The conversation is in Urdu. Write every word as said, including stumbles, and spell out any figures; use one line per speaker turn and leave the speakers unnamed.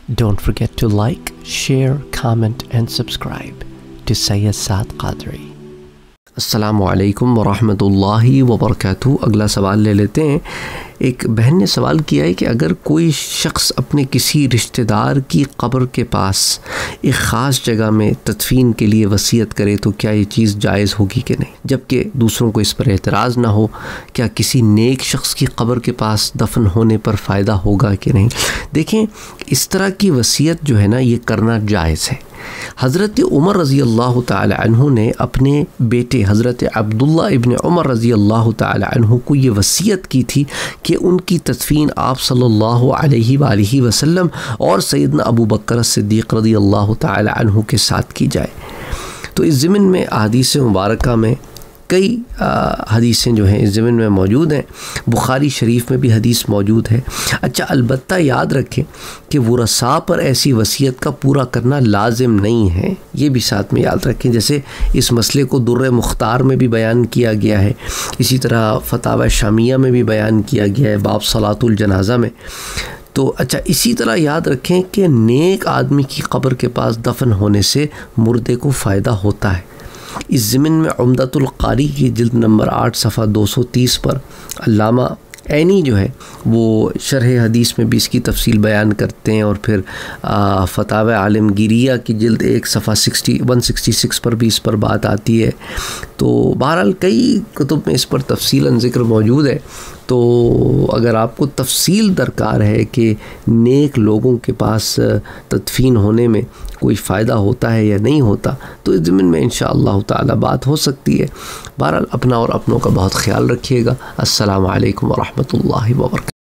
Don't forget to like, share, comment and subscribe to Sayyid Saad Qadri. السلام علیکم ورحمۃ اللہ وبرکاتہ. اگلا سوال لے لیتے ہیں. ایک بہن نے سوال کیا ہے کہ اگر کوئی شخص اپنے کسی رشتہ دار کی قبر کے پاس ایک خاص جگہ میں تدفین کے لیے وصیت کرے تو کیا یہ چیز جائز ہوگی کہ نہیں، جبکہ دوسروں کو اس پر اعتراض نہ ہو؟ کیا کسی نیک شخص کی قبر کے پاس دفن ہونے پر فائدہ ہوگا کہ نہیں؟ دیکھیں، اس طرح کی وصیت جو ہے نا یہ کرنا جائز ہے. حضرت عمر رضی اللہ تعالی عنہ نے اپنے بیٹے حضرت عبداللہ ابن عمر رضی اللہ تعالی عنہ کو یہ وصیت کی تھی کہ ان کی تدفین آپ صلی اللہ علیہ وآلہ وسلم اور سیدنا ابو بکر صدیق رضی اللہ تعالی عنہ کے ساتھ کی جائے. تو اس ضمن میں احادیث مبارکہ میں کئی حدیثیں جو ہیں اس ضمن میں موجود ہیں. بخاری شریف میں بھی حدیث موجود ہے. اچھا، البتہ یاد رکھیں کہ ورثاء پر ایسی وصیت کا پورا کرنا لازم نہیں ہے، یہ بھی ساتھ میں یاد رکھیں. جیسے اس مسئلے کو در مختار میں بھی بیان کیا گیا ہے، اسی طرح فتاوی شامیہ میں بھی بیان کیا گیا ہے باب صلاۃ الجنازہ میں. تو اچھا، اسی طرح یاد رکھیں کہ نیک آدمی کی قبر کے پاس دفن ہونے سے مردے کو فائدہ ہوتا ہے. اس ضمن میں عمدۃ القاری کی جلد نمبر آٹھ صفحہ دو سو تیس پر علامہ عینی جو ہے وہ شرح حدیث میں بھی اس کی تفصیل بیان کرتے ہیں، اور پھر فتاوی عالمگیریہ کی جلد ایک صفحہ سکسٹی ون سکسٹی سکس پر بھی اس پر بات آتی ہے. تو بہرحال کئی کتب میں اس پر تفصیلاً ذکر موجود ہے. تو اگر آپ کو تفصیل درکار ہے کہ نیک لوگوں کے پاس تدفین ہونے میں کوئی فائدہ ہوتا ہے یا نہیں ہوتا، تو اس ضمن میں انشاءاللہ تعالی بات ہو سکتی ہے. بہرحال اپنا اور اپنوں کا بہت خیال رکھیے گا. السلام علیکم ورحمۃ اللہ وبرکاتہ.